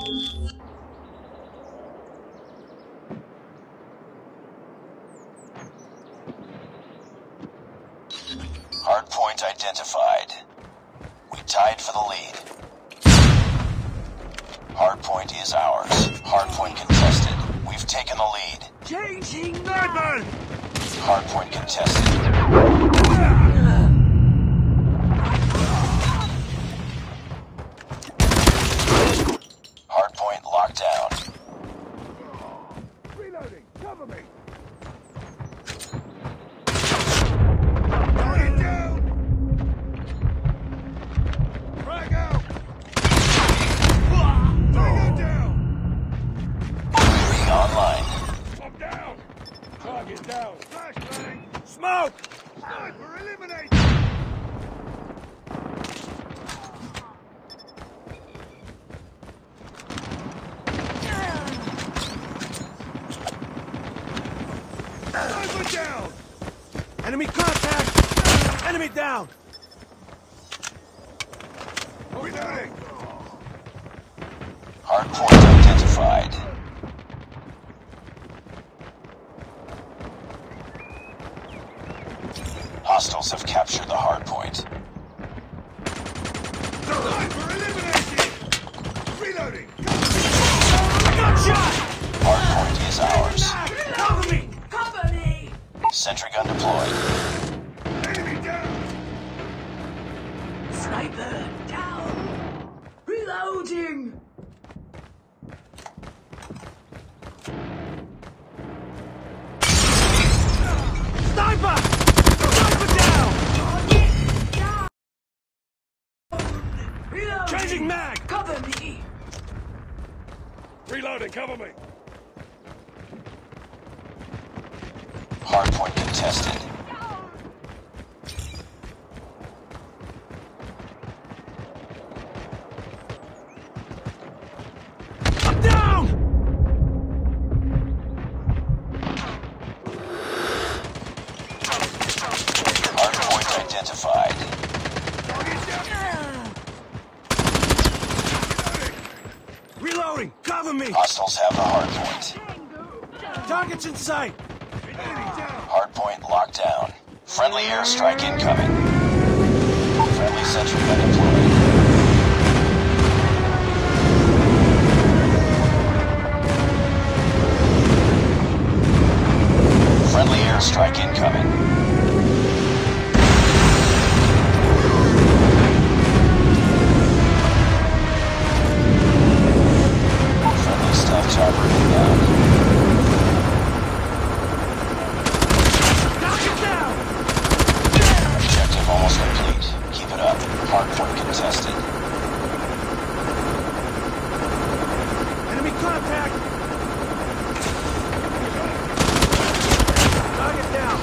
Hardpoint identified. We tied for the lead. Hardpoint is ours. Hardpoint contested. We've taken the lead. Changing level! Hardpoint contested. Hardpoint locked down. Reloading! Cover me! Down. Flashbang! Smoke! Sniper eliminated! Sniper down! Enemy contact! Enemy down! Reloading! Hardpoint identified. Hostiles have captured the hardpoint. Sniper eliminated! Reloading! I got shot! Hardpoint is ours. Cover me! Cover me! Sentry gun deployed. Enemy down! Sniper down! Reloading! Sniper! Changing mag! Cover me! Reloading, cover me! Hardpoint contested. I'm down! Hardpoint identified. Reloading! Cover me! Hostiles have the hardpoint. Targets in sight! Hardpoint locked down. Friendly airstrike incoming. Friendly sentry gun deployed. Friendly airstrike incoming. Stealth chopper inbound. Objective almost complete. Keep it up. Hardpoint contested. Enemy contact! Target down!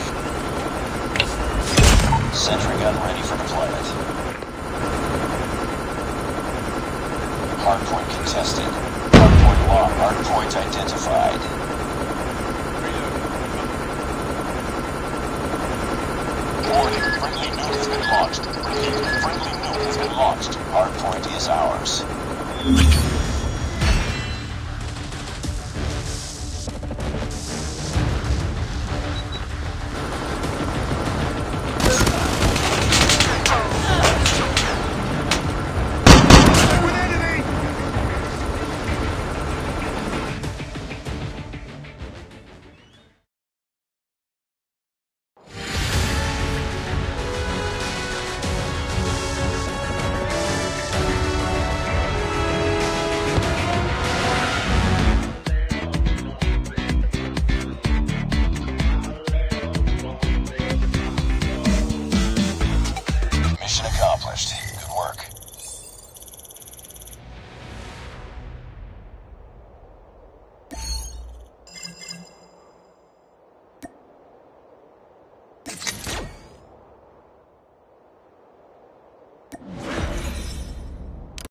Sentry gun ready for deployment. Hardpoint contested. Hardpoint locked. Hardpoint identified. Warning, friendly nuke has been launched. Repeat, friendly nuke has been launched. Hardpoint is ours.